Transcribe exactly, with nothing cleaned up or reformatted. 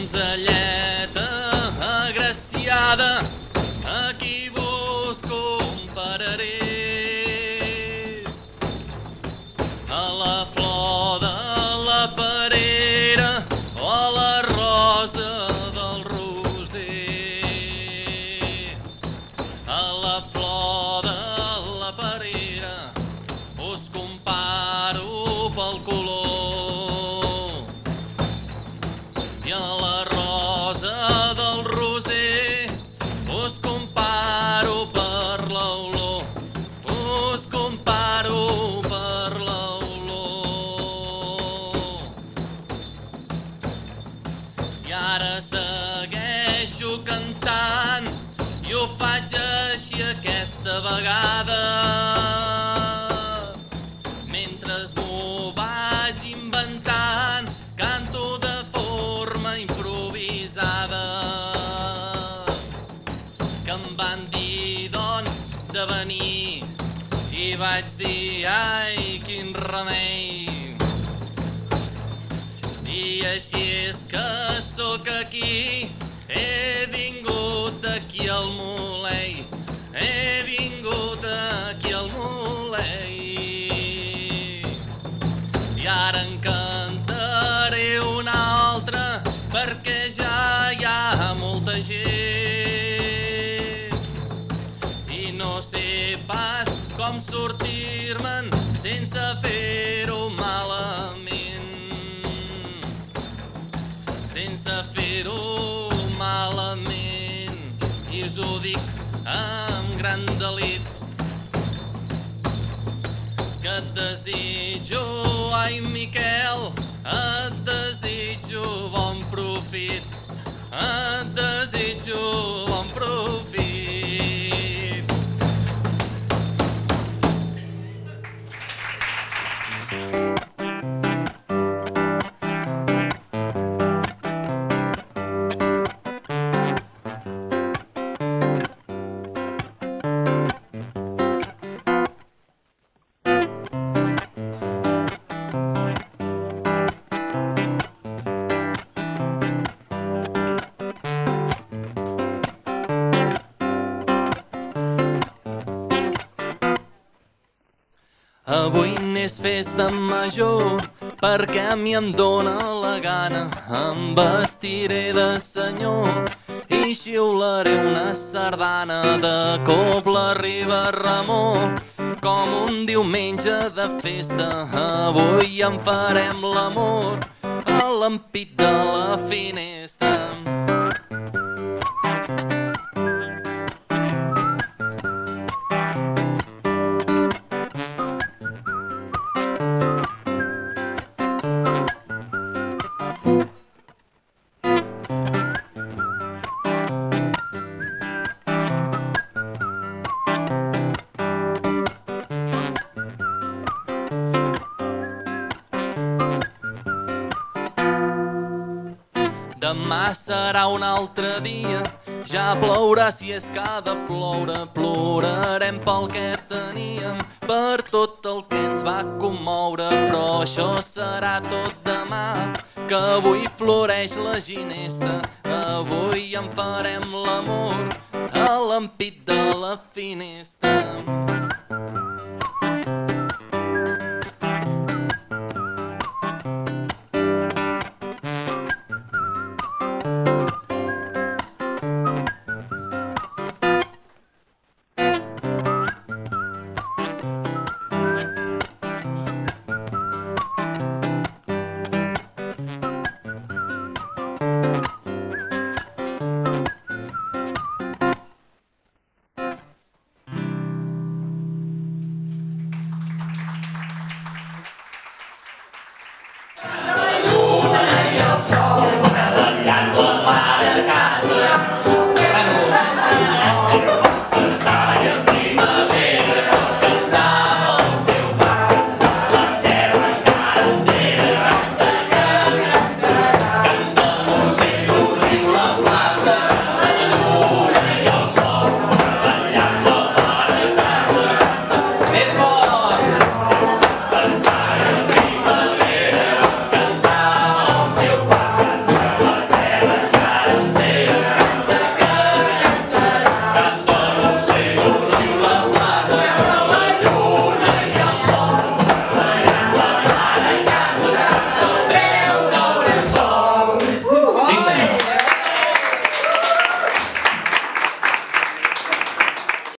donzelleta agraciada, aquí vos compararé. A la flor de la perera o a la rosa del roser. A la flor de la perera us comparo pel color i a la rosa del roser us comparo per l'olor, us comparo per l'olor. I ara segueixo cantant i ho faig així aquesta vegada. Mentre m'ho vaig inventant, canto de forma improvisada. Que em van dir, doncs, de venir i vaig dir, ai, quin remei. I així és que sóc aquí, he vingut aquí al Mulei, he vingut aquí al Mulei. I ara en cantaré una altra perquè ja hi ha molta gent i no sé pas com sortir-me'n sense fer-ho malament, sense fer-ho malament. I us ho dic amb gran delit, que et desitjo, ai Miquel, et desitjo bon profit, et desitjo bon profit. Avui n'és festa major, perquè a mi em dóna la gana. Em vestiré de senyor i xiularé una sardana de Cobla Riba Ramó. Com un diumenge de festa, avui en farem l'amor a l'ampit de la finestra. Demà serà un altre dia, ja plourà si és que ha de ploure. Plorarem pel que teníem, per tot el que ens va commoure. Però això serà tot demà, que avui floreix la ginesta. Avui en farem l'amor a l'ampit de la finestra.